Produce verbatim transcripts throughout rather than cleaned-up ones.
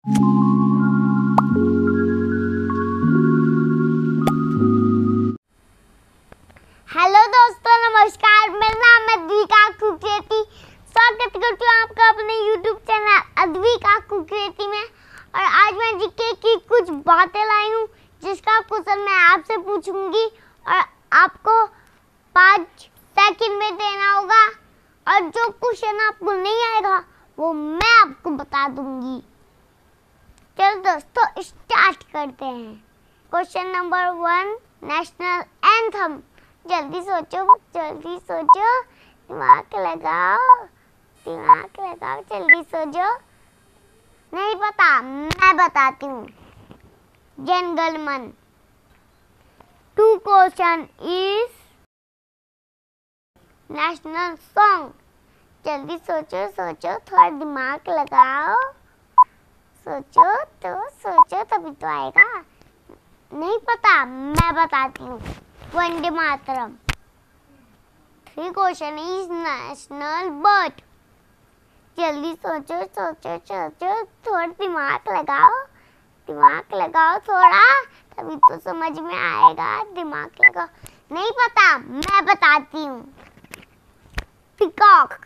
Hello दोस्तों, नमस्कार। मेरा नाम है अद्विका कुकरेती। स्वागत करती हूँ आपका अपने यूट्यूब चैनल अद्विका कुकरेती में। और आज मैं जीके की कुछ बातें लाई हूँ जिसका क्वेश्चन मैं आपसे पूछूंगी और आपको पाँच सेकंड में देना होगा। और जो क्वेश्चन आपको नहीं आएगा वो मैं आपको बता दूंगी। चलो दोस्तों, स्टार्ट करते हैं। Question number one, national anthem. जल्दी सोचो, जल्दी सोचो, दिमाग लगाओ, दिमाग लगाओ, जल्दी सोचो। नहीं पता? मैं बताती हूँ। Janagana Mana. Two question is national song. जल्दी सोचो, सोचो, थोड़ा दिमाग लगाओ। सोचो तो सोचो, तभी तो आएगा। नहीं पता? मैं बताती हूँ। Vande Mataram. Three question is national bird. जल्दी सोचो, सोचो, सोचो, थोड़ा दिमाग लगाओ, दिमाग लगाओ थोड़ा, तभी तो समझ में आएगा। दिमाग लगाओ। नहीं पता? मैं बताती हूँ। पीकॉक।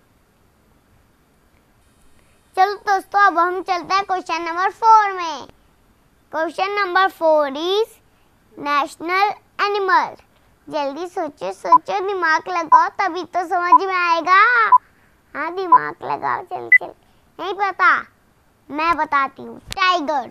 चलो दोस्तों, अब हम चलते हैं क्वेश्चन नंबर फोर में। Question number four is national animal. जल्दी सोचो, सोचो, दिमाग लगाओ, तभी तो समझ में आएगा। हाँ, दिमाग लगाओ, जल्दी जल्दी। नहीं पता? मैं बताती हूँ। टाइगर।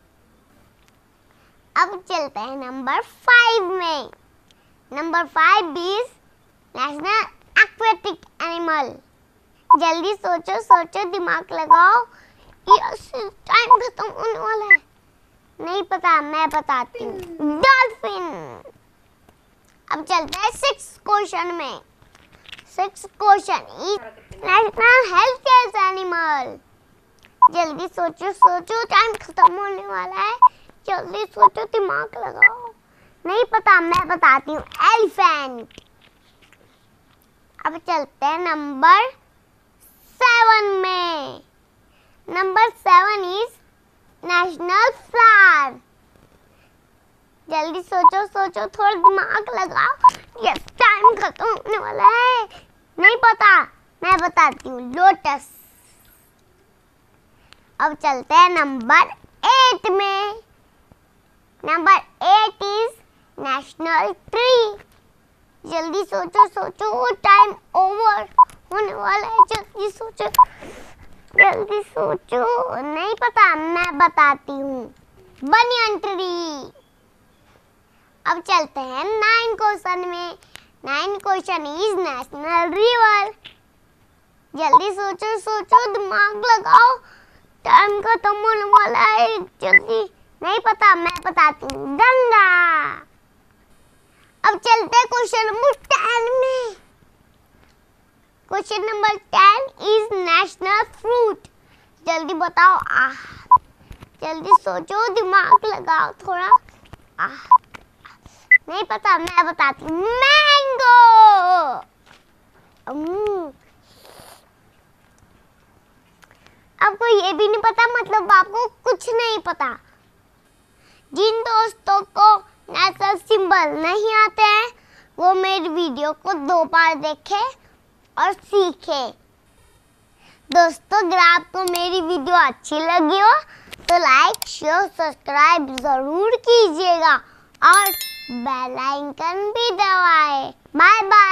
अब चलते हैं नंबर फाइव में। Number five is national aquatic animal. जल्दी सोचो, सोचो, दिमाग लगाओ। यस, टाइम खत्म होने वाला है। नहीं पता? मैं बताती हूँ। डॉल्फिन। अब चलते हैं सिक्स क्वेश्चन में। Six question is national health animal. जल्दी सोचो, सोचो, टाइम खत्म होने वाला है। जल्दी सोचो, दिमाग लगाओ। नहीं पता? मैं बताती हूँ। एलिफेंट। अब चलते हैं नंबर सेवन में। Number seven is national flower. जल्दी सोचो, सोचो, थोड़ा दिमाग लगाओ। यस, टाइम खत्म होने वाला है। नहीं पता? मैं बताती हूँ। लोटस। अब चलते हैं नंबर एट में। Number eight is national tree. जल्दी सोचो, सोचो, टाइम ओवर होने वाला है। जल्दी सोचो, जल्दी सोचो। नहीं पता? मैं बताती हूँ। Banyan tree. अब चलते हैं नाइन क्वेश्चन में। Nine question is national river. जल्दी सोचो, सोचो, दिमाग लगाओ, टाइम खत्म होने वाला है। जल्दी। नहीं पता? मैं बताती हूँ। गंगा। अब चलते हैं क्वेश्चन नंबर टेन में। Question number ten is national fruit. जल्दी बताओ। आह, जल्दी सोचो, दिमाग लगाओ थोड़ा। आह, नहीं पता? मैं बताती हूँ। मैंगो। आपको ये भी नहीं पता, मतलब आपको कुछ नहीं पता। जिन दोस्तों को नेशनल सिंबल नहीं आते हैं वो मेरी वीडियो को दो बार देखे और सीखे। दोस्तों, अगर आपको मेरी वीडियो अच्छी लगी हो तो लाइक, शेयर, सब्सक्राइब जरूर कीजिएगा और बेल आइकन भी दबाएं। Bye bye.